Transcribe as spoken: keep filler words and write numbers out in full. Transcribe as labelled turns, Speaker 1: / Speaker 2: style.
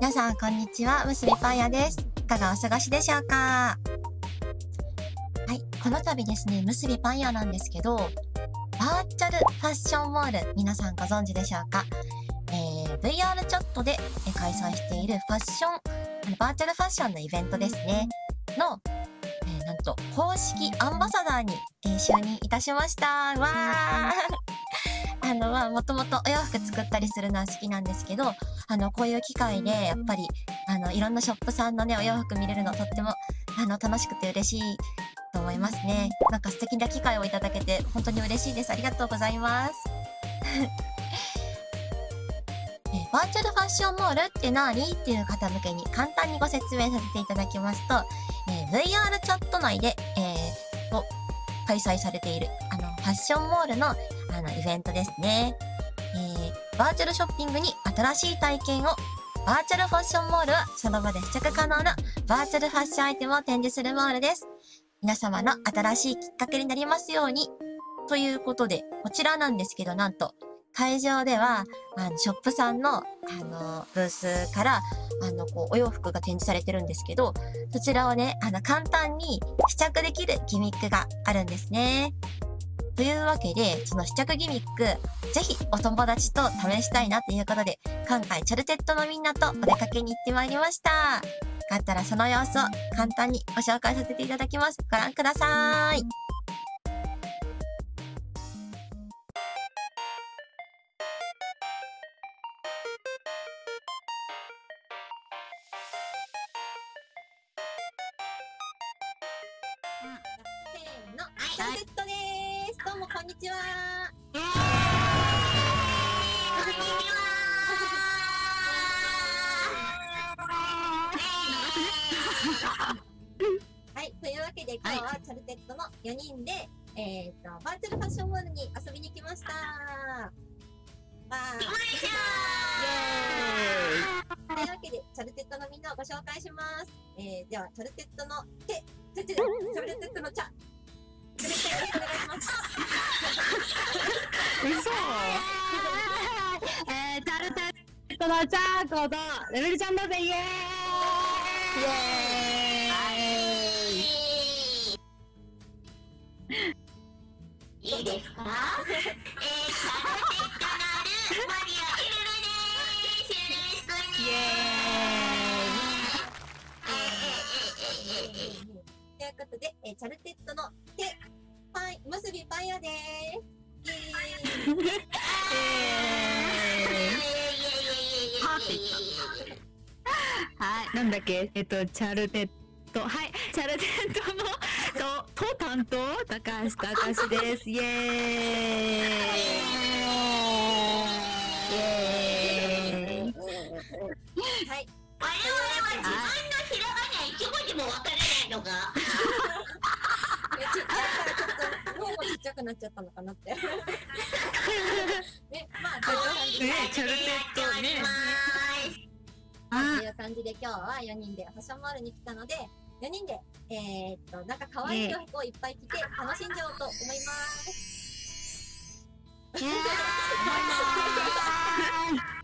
Speaker 1: 皆さんこんにちは、むすびパン屋です。いかがお過ごしでしょうか。はい、この度ですね、むすびパン屋なんですけど、バーチャルファッションモール、皆さんご存知でしょうか。えー、ブイアール チャットで開催しているファッション、バーチャルファッションのイベントですね、の、えー、なんと公式アンバサダーに、えー、就任いたしました。わーあの、まあ、もともとお洋服作ったりするのは好きなんですけど、あの、こういう機会で、やっぱり、あの、いろんなショップさんのね、お洋服見れるのとっても、あの、楽しくて嬉しいと思いますね。なんか素敵な機会をいただけて、本当に嬉しいです。ありがとうございます。えバーチャルファッションモールって何っていう方向けに簡単にご説明させていただきますと、えー、ブイアール チャット内で、えー、を開催されている、あの、ファッションモールの、あの、イベントですね。えー、バーチャルショッピングに新しい体験を、バーチャルファッションモールはその場で試着可能なバーチャルファッションアイテムを展示するモールです。皆様の新しいきっかけになりますように。ということで、こちらなんですけど、なんと、会場では、あの、ショップさんの、あの、ブースから、あの、こう、お洋服が展示されてるんですけど、そちらをね、あの、簡単に試着できるギミックがあるんですね。というわけで、その試着ギミック、ぜひお友達と試したいなということで、今回チャルテットのみんなとお出かけに行ってまいりました。よかったらその様子を簡単にご紹介させていただきます。ご覧ください。せーの、チャルテットでーす。どうもこんにちは。はい、というわけで今日はチャルテットのよにんで、えっと、バーチャルファッションモールに遊びに来ました。わー。というわけで、チャルテットのみんなをご紹介します。えー、では、チャルテットの手、手、手、チャルテットの茶。チャルテットよろしくお願いします。
Speaker 2: 嘘えー、チャルテットのチャーコとレベルちゃんだぜ、イエーイイエーイ
Speaker 3: いいですか？えー、チャルテットのあるマリアエルルです。よろしくね。イエーイ。
Speaker 1: ということで、えー、チャルテットの手、パン、むすびパン屋でーす。イエーイ。
Speaker 2: パーフェクト。はい、なんだっけ、えっと、チャルテット、はい、チャルテットの、と、と担当、高橋隆です。イエーイ。イエーイ。
Speaker 1: はい。
Speaker 3: 我々は自分のひらがな一文字もわからないのか。
Speaker 1: ちっちゃいからちょっと、脳もちっちゃくなっちゃったのかなって。ね、まあ、こういう感じで。
Speaker 2: ね、チャルテットね。
Speaker 1: という感じで今日はよにんでファッションモールに来たので、よにんで、えー、っと、なんか可愛い洋服をいっぱい着て楽しんじゃおうと思います。
Speaker 2: イエーイ